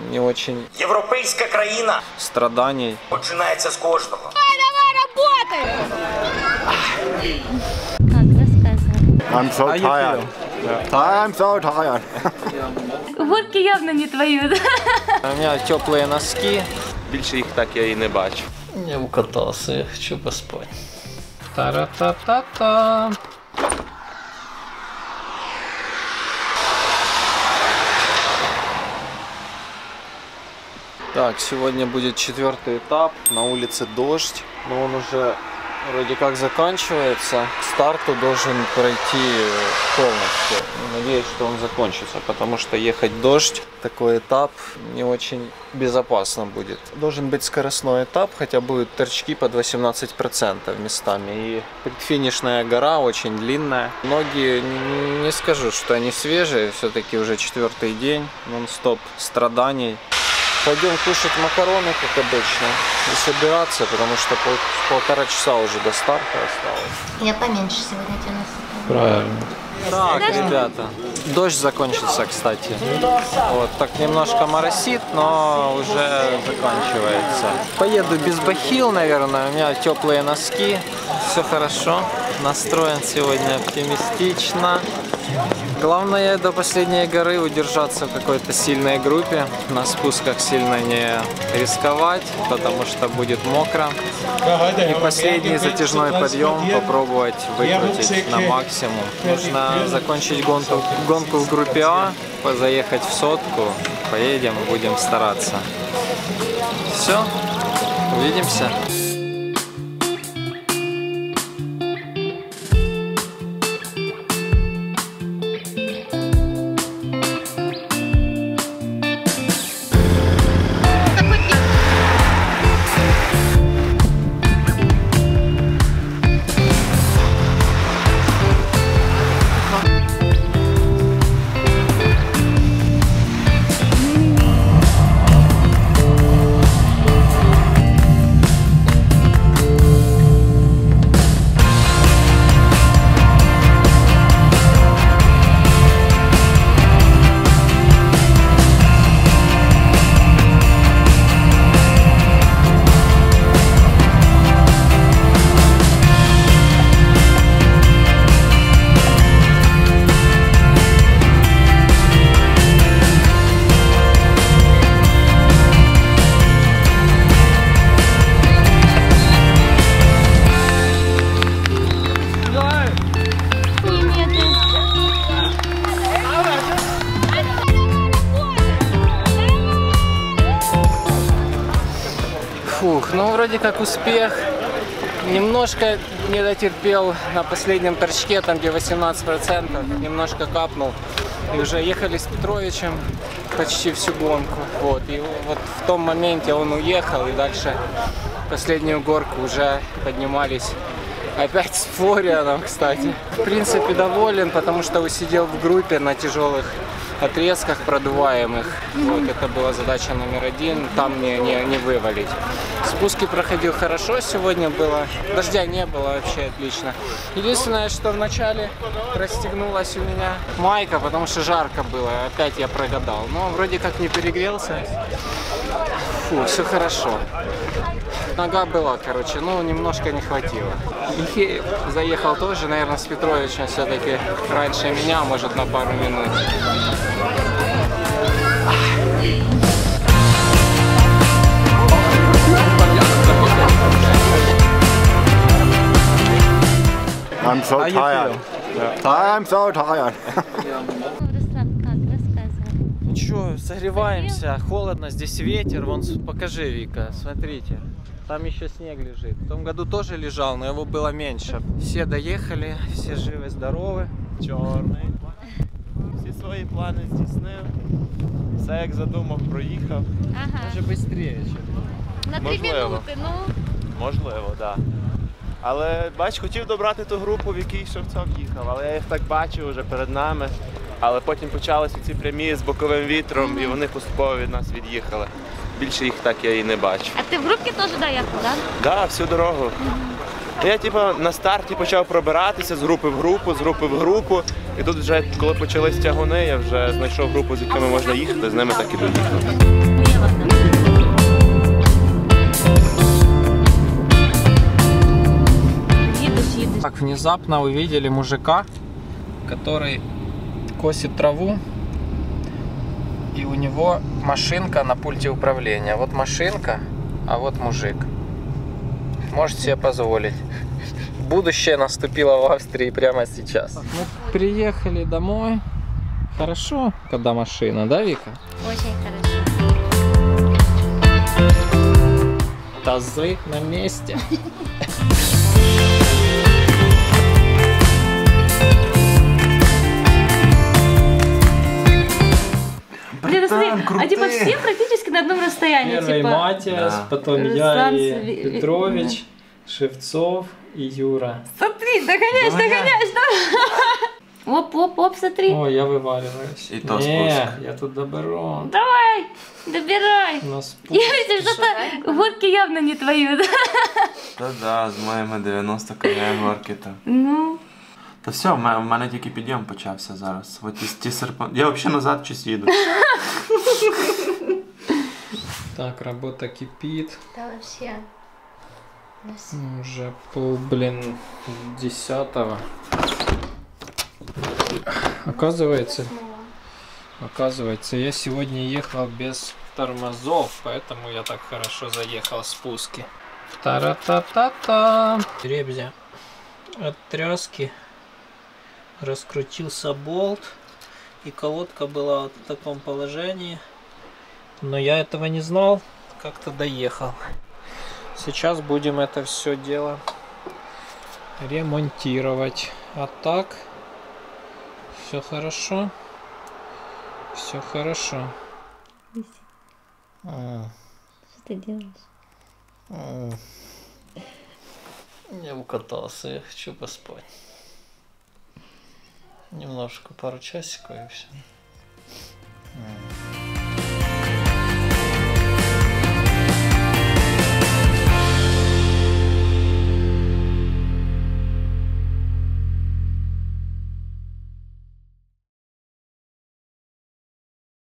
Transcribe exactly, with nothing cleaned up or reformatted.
не очень... Європейська країна. Страданий. Починається з кожного. Давай, давай, работай! Как, рассказывай. I'm so tired. I'm so tired. Горки явно не твои, да? У меня теплые носки. Більше їх так я і не бачу. Я укатался, я хочу поспать. Та-ра-та-та-та. Так, сегодня будет четвертый этап. На улице дождь, но он уже вроде как заканчивается. К старту должен пройти полностью. Надеюсь, что он закончится, потому что ехать дождь, такой этап, не очень безопасно будет. Должен быть скоростной этап, хотя будут торчки под восемнадцать процентов местами. И предфинишная гора очень длинная. Ноги, не скажу, что они свежие, все-таки уже четвертый день, нон-стоп страданий. Пойдем кушать макароны, как обычно, и собираться, потому что пол, полтора часа уже до старта осталось. Я поменьше сегодня тяну. Правильно. Так, ребята, дождь закончится, кстати. Вот, так немножко моросит, но уже заканчивается. Поеду без бахил, наверное, у меня теплые носки, все хорошо. Настроен сегодня оптимистично. Главное до последней горы удержаться в какой-то сильной группе, на спусках сильно не рисковать, потому что будет мокро. И последний затяжной подъем попробовать выкрутить на максимум. Нужно закончить гонку, гонку в группе А, заехать в сотку, поедем, будем стараться. Все, увидимся. Фух, ну вроде как успех. Немножко не дотерпел на последнем торчке, там где восемнадцать процентов, немножко капнул. И уже ехали с Петровичем почти всю гонку. Вот. И вот в том моменте он уехал, и дальше последнюю горку уже поднимались опять с Флорианом, кстати. В принципе, доволен, потому что усидел в группе на тяжелых отрезках продуваемых. Вот, это была задача номер один, там не, не, не вывалить. Спуски проходил хорошо сегодня было, дождя не было, вообще отлично. Единственное, что вначале расстегнулась у меня майка, потому что жарко было, опять я прогадал. Но вроде как не перегрелся. Фу, все хорошо. Нога была, короче, ну немножко не хватило. И заехал тоже, наверное, с Петровичем все-таки раньше меня, может на пару минут. I'm so tired. I'm so tired. Руслан, как? Рассказывай. Ничего, согреваемся, холодно, здесь ветер. Вон, покажи, Вика, смотрите. Там еще снег лежит. В том году тоже лежал, но его было меньше. Все доехали, все живы, здоровы. Чорний. Всі свої плани здійснив. Все як задумав, проїхав. Ага. Даже быстрее, чем. На три Можливо. минуты, ну. Можливо, так. Да. Але, бач, хотів добрати ту групу, в якій Шевцов їхав, але я їх так бачив вже перед нами. Але потім почалися ці прямі з боковим вітром, mm-hmm. і вони поступово від нас від'їхали. Більше їх так я і не бачу. А ти в групі теж доїхав, так? Да? Так, да, всю дорогу. Mm-hmm. Я типу, на старті почав пробиратися з групи в групу, з групи в групу. І тут вже, коли почались тягуни, я вже знайшов групу, з якими можна їхати, з ними так і доїхав. Так, внезапно увидели мужика, который косит траву, и у него машинка на пульте управления. Вот машинка, а вот мужик. Можете себе позволить. Будущее наступило в Австрии прямо сейчас. Мы приехали домой. Хорошо, когда машина, да, Вика? Очень хорошо. Тазы на месте. Блин, смотри, а типа все практически на одном расстоянии. Первый Типа... Матиас, Да. потом Руслан я и Сви- Петрович, Шевцов и Юра. Смотри, догоняешь, догоняешь, да? Оп, оп, оп, смотри. Ой, я вываливаюсь. И то Не, спуск. я тут доберу. Давай, добирай. На спуск. Я вижу, что-то горки явно не твои, да? Та-да, з моїми дев'яносто кілометрів горки там. Ну, Та все, в мене тільки підйом почався зараз. От ті, ті серпа... Я взагалі назад щось їду. Так, работа кипит. да вообще. Уже пол, блин, десятого. Оказывается, оказывается, я сегодня ехал без тормозов, поэтому я так хорошо заехал в спуске. Та-ра-та-та-та. Ребзя от тряски раскрутился болт, и колодка была вот в таком положении. Но я этого не знал, как-то доехал. Сейчас будем это все дело ремонтировать. А так все хорошо. Все хорошо. А, Что ты делаешь? а. Я укатался, я хочу поспать. Немножко, пару часиков и все.